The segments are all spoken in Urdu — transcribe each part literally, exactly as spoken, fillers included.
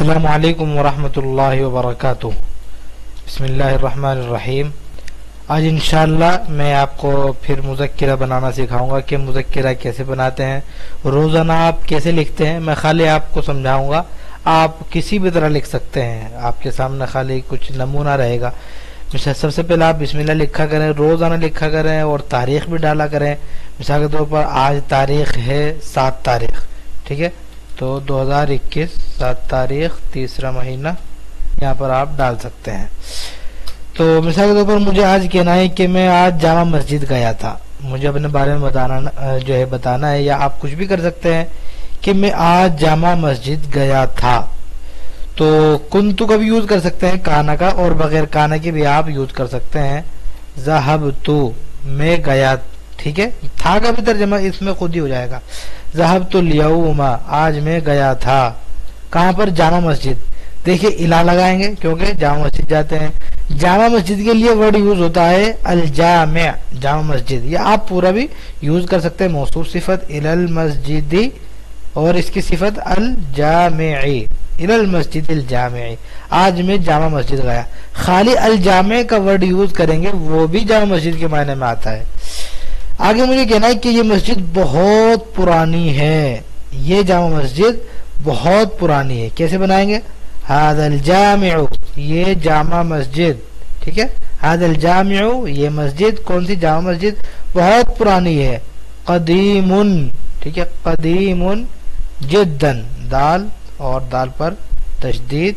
السلام علیکم ورحمۃ اللہ وبرکاتہ۔ بسم اللہ الرحمن الرحیم۔ آج انشاءاللہ میں آپ کو پھر مذکرہ بنانا سکھاؤں گا کہ مذکرہ کیسے بناتے ہیں، روزانہ آپ کیسے لکھتے ہیں۔ میں خالی آپ کو سمجھاؤں گا، آپ کسی بھی طرح لکھ سکتے ہیں، آپ کے سامنے خالی کچھ نمونہ رہے گا۔ مثال سب سے پہلے آپ بسم اللہ لکھا کریں، روزانہ لکھا کریں اور تاریخ بھی ڈالا کریں۔ مثال کے طور پر آج تاریخ ہے سات تاریخ، ٹھیک ہے، تو دو ہزار اکیس سات تاریخ تیسرا مہینہ یہاں پر آپ ڈال سکتے ہیں۔ تو مثال کے طور پر مجھے آج کہنا ہے کہ میں آج جامع مسجد گیا تھا، مجھے اپنے بارے میں بتانا جو ہے بتانا ہے، یا آپ کچھ بھی کر سکتے ہیں کہ میں آج جامع مسجد گیا تھا۔ تو کنتو کا بھی یوز کر سکتے ہیں کانا کا، اور بغیر کانا کے بھی آپ یوز کر سکتے ہیں۔ ذہبتو میں گیا، ٹھیک ہے، تھا کا بھی ترجمہ اس میں خود ہی ہو جائے گا۔ ذہبتو الیوم آج میں گیا تھا، کہاں پر؟ جامع مسجد۔ دیکھیے الا لگائیں گے کیونکہ جامع مسجد جاتے ہیں۔ جامع مسجد کے لیے ورڈ یوز ہوتا ہے الجامع، جامع مسجد، یہ آپ پورا بھی یوز کر سکتے ہیں۔ موصوف صفت الی المسجد اور اس کی صفت الجامعی، الی المسجد الجامعی، آج میں جامع مسجد گیا۔ خالی الجامع کا ورڈ یوز کریں گے وہ بھی جامع مسجد کے معنی میں آتا ہے۔ آگے مجھے کہنا ہے کہ یہ مسجد بہت پرانی ہے، یہ جامع مسجد بہت پرانی ہے۔ کیسے بنائیں گے؟ ھذا الجامع، یہ جامع مسجد، ٹھیک ہے، ھذا الجامع یہ مسجد، کون سی؟ جامع مسجد بہت پرانی ہے۔ قدیم، ٹھیک ہے، قدیم جدا، دال اور دال پر تشدید،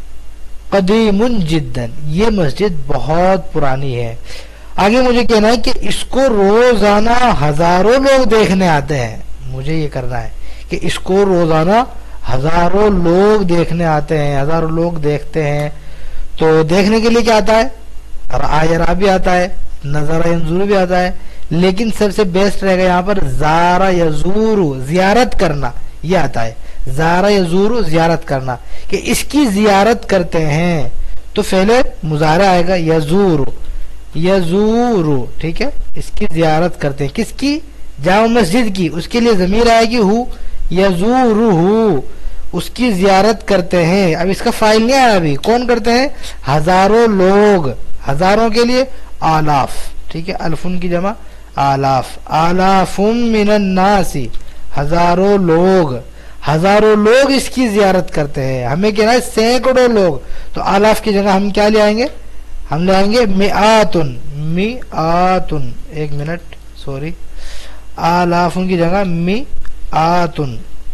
قدیم جدا، یہ مسجد بہت پرانی ہے۔ آگے مجھے کہنا ہے کہ اس کو روزانہ ہزاروں لوگ دیکھنے آتے ہیں، مجھے یہ کرنا ہے کہ اس کو روزانہ ہزاروں لوگ دیکھنے آتے ہیں، ہزاروں لوگ دیکھتے ہیں۔ تو دیکھنے کے لیے کیا آتا ہے؟ رأى يرى بھی آتا ہے، نظر ينظر بھی آتا ہے، لیکن سب سے بیسٹ رہے گا یہاں پر زار یزور، زیارت کرنا، یہ آتا ہے زار یزور، زیارت کرنا، کہ اس کی زیارت کرتے ہیں۔ تو پہلے مضارع آئے گا یزور، یزور، ٹھیک ہے، اس کی زیارت کرتے ہیں، کس کی؟ جامع مسجد کی، اس کے لیے ضمیر آئے گی ہو، یزورہ، اس کی زیارت کرتے ہیں۔ اب اس کا فاعل نہیں آیا، ابھی کون کرتے ہیں؟ ہزاروں لوگ، ہزاروں کے لیے آلاف، ٹھیک ہے، الفن کی جمع آلاف، آلاف من الناس، ہزاروں لوگ، ہزاروں لوگ اس کی زیارت کرتے ہیں۔ ہمیں کہنا ہے سینکڑوں لوگ، تو آلاف کی جگہ ہم کیا لے آئیں گے؟ ہم لے آئیں گے مئاتن، مئاتن، ایک منٹ سوری، آلافن کی جگہ مئاتن،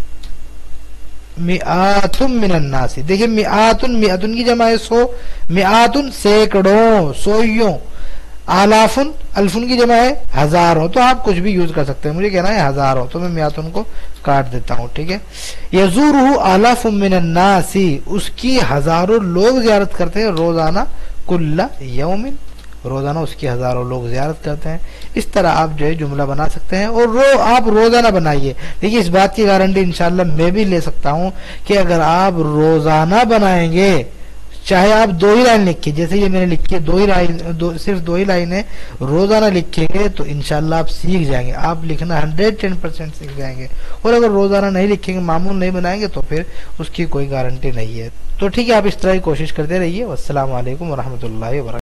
مئاتن من الناس۔ دیکھیں مئاتن، مئاتن کی جمع ہے سو، مئاتن سینکڑوں، سویوں، آلافن الفن کی جمع ہے ہزاروں، تو آپ کچھ بھی یوز کر سکتے ہیں۔ مجھے کہنا ہے ہزاروں، تو میں مئاتن کو کاٹ دیتا ہوں، ٹھیک ہے۔ یزورہ آلاف من الناس، اس کی ہزاروں لوگ زیارت کرتے ہیں روزانہ، کل یوم، روزانہ اس کی ہزاروں لوگ زیارت کرتے ہیں۔ اس طرح آپ جو ہے جملہ بنا سکتے ہیں، اور رو آپ روزانہ بنائیے۔ دیکھیے اس بات کی گارنٹی انشاءاللہ میں بھی لے سکتا ہوں کہ اگر آپ روزانہ بنائیں گے، چاہے آپ دو ہی لائن لکھیں، جیسے یہ میں نے لکھی ہے دو ہی لائن، دو صرف دو ہی لائنیں روزانہ لکھیں گے تو انشاءاللہ آپ سیکھ جائیں گے، آپ لکھنا ہنڈریڈ ٹین پرسینٹ سیکھ جائیں گے۔ اور اگر روزانہ نہیں لکھیں گے، معمول نہیں بنائیں گے، تو پھر اس کی کوئی گارنٹی نہیں ہے۔ تو ٹھیک ہے، آپ اس طرح کی کوشش کرتے رہیے۔ والسلام علیکم ورحمۃ اللہ وبرکاتہ۔